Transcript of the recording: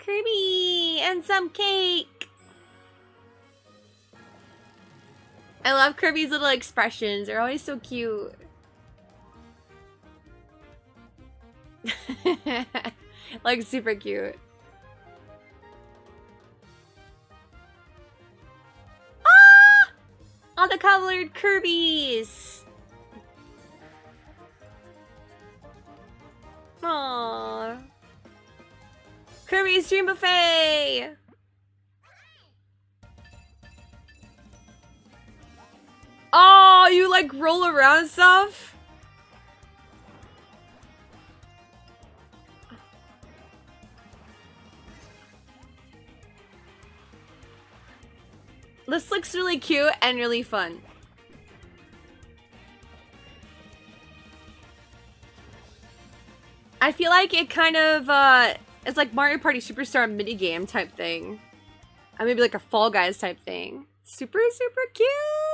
Kirby and some cake. I love Kirby's little expressions. They're always so cute. Like super cute. Ah! All the colored Kirby's. Aww. Kirby's Dream Buffet. Oh, you like roll around stuff? This looks really cute and really fun. I feel like it kind of, it's like Mario Party Superstar minigame type thing. Or maybe like a Fall Guys type thing. Super, super cute!